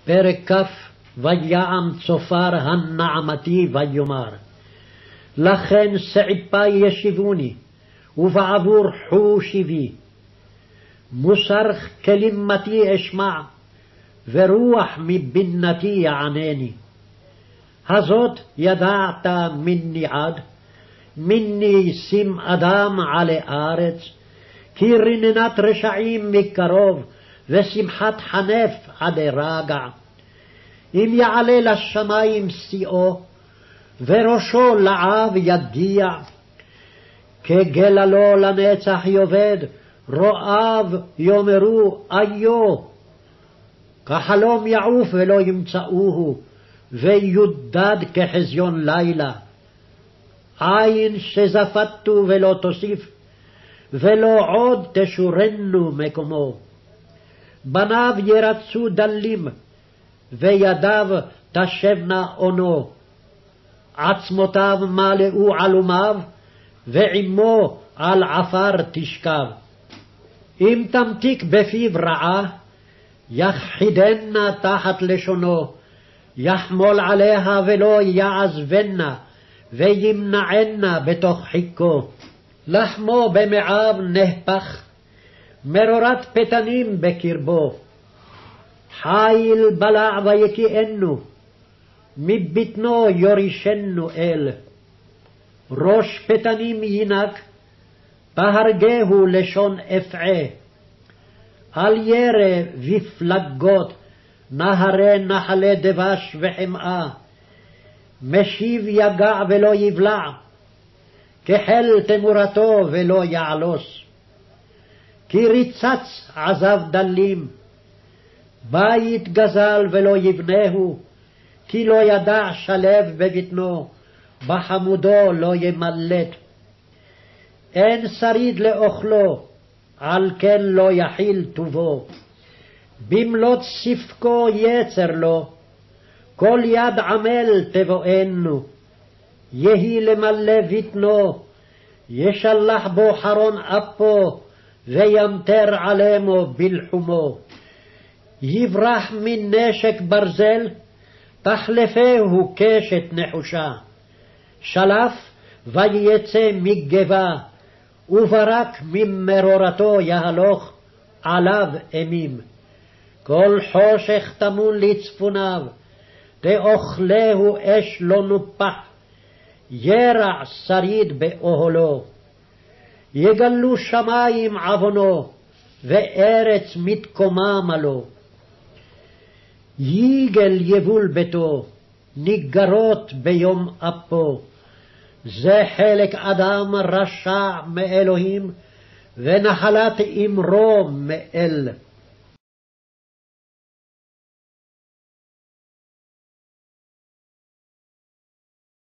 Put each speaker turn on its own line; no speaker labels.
פרק כ' ויעם צופר הנעמתי ויאמר, לכן סעיפי ישיבוני, ובעבור חושיבי. מוסר כלימתי אשמע, ורוח מבינתי יענני. הזאת ידעת מני עד, מני שים אדם עלי ארץ, כי רננת רשעים מקרוב, ושמחת חנף עד רגע. אם יעלה לשמים שיאו, וראשו לעב יגיע, כגללו לנצח יאבד, רואיו יאמרו איו. כחלום יעוף ולא ימצאוהו, ויודד כחזיון לילה. עין שזפתו ולא תוסיף, ולא עוד תשורנו מקומו. בניו ירצו דלים, וידיו תשבנה אונו. עצמותיו מלאו עלומיו, ועמו על עפר תשכב. אם תמתיק בפיו רעה, יכחידנה תחת לשונו, יחמול עליה ולא יעזבנה, וימנענה בתוך חיכו. לחמו במעיו נהפך, מרורת פתנים בקרבו. חיל בלע ויקיאנו, מבטנו יורישנו אל. ראש פתנים ינק, בהרגהו לשון אפעה. על ירא ופלגות, נהרי נחלי דבש וחמאה. משיב יגע ולא יבלע, כחל תמורתו ולא יעלוס. כי ריצץ עזב דלים, בית גזל ולא יבנהו, כי לא ידע שלב בבטנו, בחמודו לא ימלט. אין שריד לאוכלו, על כן לא יחיל טובו. במלות ספקו יצר לו, כל יד עמל תבואנו. יהי למלא בטנו, ישלח בו חרון אפו, וימטר עלימו בלחומו. יברח מנשק ברזל, תחלפהו קשת נחושה. שלף ויצא מגבה, וברק ממרורתו יהלוך עליו אימים. כל חושך טמון לצפוניו, תאכלהו אש לא נופח, ירע שריד באוהלו. יגלו שמים עוונו, וארץ מתקומם לו. יגל יבול ביתו, ניגרות ביום אפו. זה חלק אדם רשע מאלוהים, ונחלת אמרו מאל.